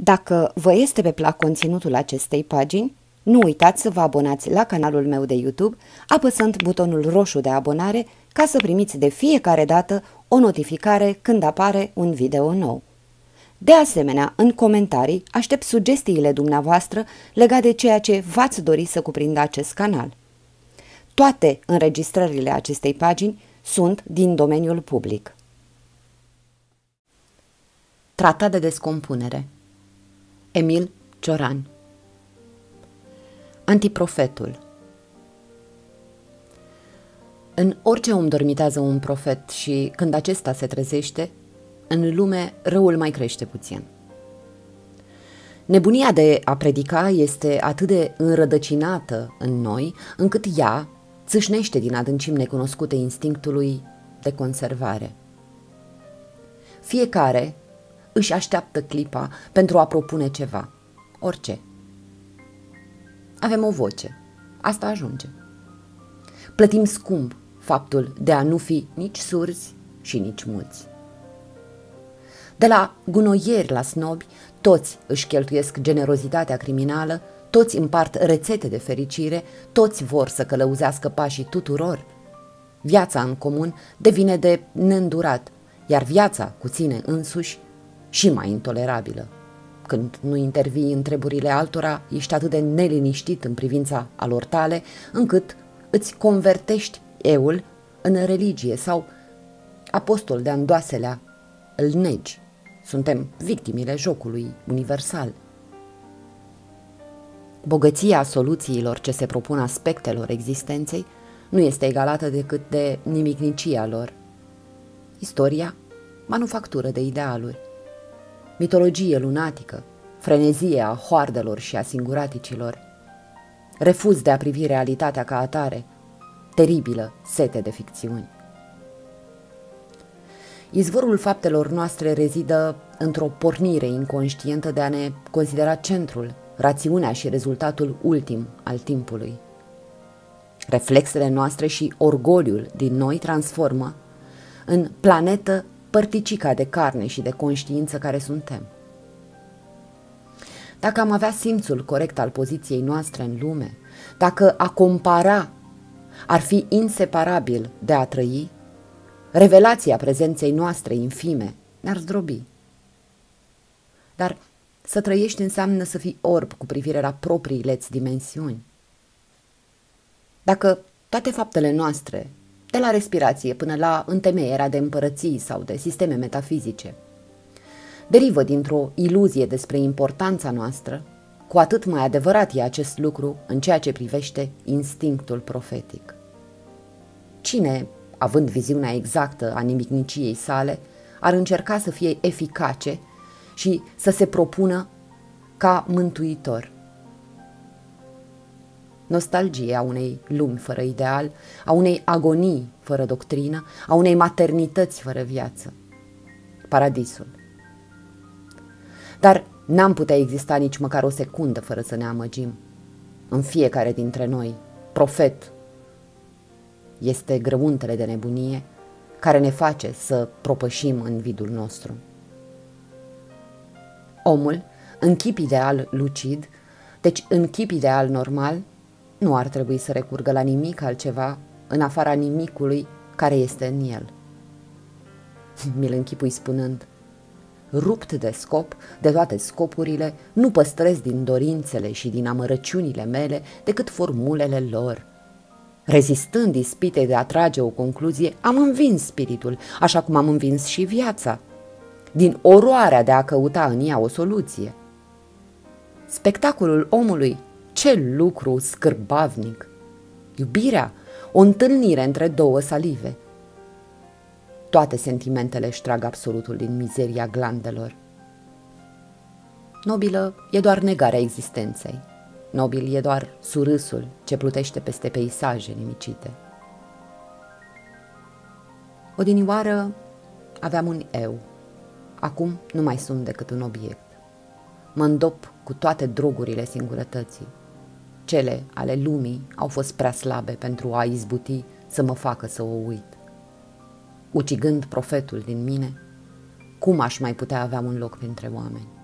Dacă vă este pe plac conținutul acestei pagini, nu uitați să vă abonați la canalul meu de YouTube, apăsând butonul roșu de abonare ca să primiți de fiecare dată o notificare când apare un video nou. De asemenea, în comentarii aștept sugestiile dumneavoastră legate de ceea ce v-ați dori să cuprindă acest canal. Toate înregistrările acestei pagini sunt din domeniul public. Tratat de descompunere. Emil Cioran. Antiprofetul. În orice om dormitează un profet și când acesta se trezește, în lume răul mai crește puțin. Nebunia de a predica este atât de înrădăcinată în noi, încât ea țâșnește din adâncimi necunoscute instinctului de conservare. Fiecare își așteaptă clipa pentru a propune ceva, orice. Avem o voce, asta ajunge. Plătim scump faptul de a nu fi nici surzi și nici muți. De la gunoieri la snobi, toți își cheltuiesc generozitatea criminală, toți împart rețete de fericire, toți vor să călăuzească pașii tuturor. Viața în comun devine de neîndurat, iar viața cu ține însuși și mai intolerabilă. Când nu intervii în treburile altora, ești atât de neliniștit în privința alor tale, încât îți convertești eul în religie sau, apostol de andoaselea, îl negi. Suntem victimile jocului universal. Bogăția soluțiilor ce se propun aspectelor existenței nu este egalată decât de nimicnicia lor. Istoria, manufactură de idealuri, mitologie lunatică, frenezie a hoardelor și a singuraticilor, refuz de a privi realitatea ca atare, teribilă sete de ficțiuni. Izvorul faptelor noastre rezidă într-o pornire inconștientă de a ne considera centrul, rațiunea și rezultatul ultim al timpului. Reflexele noastre și orgoliul din noi transformă în planetă părticica de carne și de conștiință care suntem. Dacă am avea simțul corect al poziției noastre în lume, dacă a compara ar fi inseparabil de a trăi, revelația prezenței noastre infime ne-ar zdrobi. Dar să trăiești înseamnă să fii orb cu privire la propriile-ți dimensiuni. Dacă toate faptele noastre, de la respirație până la întemeierea de împărății sau de sisteme metafizice, derivă dintr-o iluzie despre importanța noastră, cu atât mai adevărat e acest lucru în ceea ce privește instinctul profetic. Cine, având viziunea exactă a nimicniciei sale, ar încerca să fie eficace și să se propună ca mântuitor? Nostalgie a unei lumi fără ideal, a unei agonii fără doctrină, a unei maternități fără viață. Paradisul. Dar n-am putea exista nici măcar o secundă fără să ne amăgim. În fiecare dintre noi, profet este grăuntele de nebunie care ne face să propășim în vidul nostru. Omul, în chip ideal lucid, deci în chip ideal normal, nu ar trebui să recurgă la nimic altceva în afara nimicului care este în el. Mi-l închipui spunând: rupt de scop, de toate scopurile, nu păstrez din dorințele și din amărăciunile mele decât formulele lor. Rezistând ispitei de a trage o concluzie, am învins spiritul, așa cum am învins și viața, din oroarea de a căuta în ea o soluție. Spectacolul omului, ce lucru scârbavnic! Iubirea, o întâlnire între două salive. Toate sentimentele își trag absolutul din mizeria glandelor. Nobilă e doar negarea existenței. Nobil e doar surâsul ce plutește peste peisaje nimicite. Odinioară aveam un eu. Acum nu mai sunt decât un obiect. Mă îndop cu toate drogurile singurătății. Cele ale lumii au fost prea slabe pentru a izbuti să mă facă să o uit. Ucigând profetul din mine, cum aș mai putea avea un loc printre oameni?